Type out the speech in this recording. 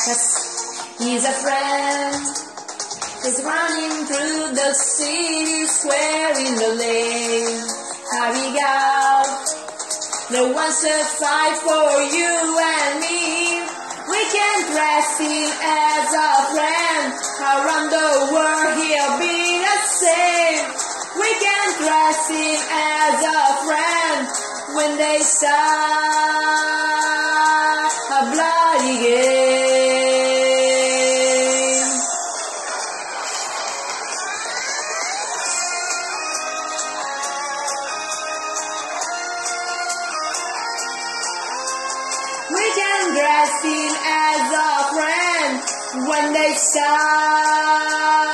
'cause he's a friend. He's running through the city square in the lane. Having out, no one's to fight for you and me. We can dress him as a friend. Around the world he'll be the same. We can dress him as a friend when they start a bloody game. We can dress him as a friend when they start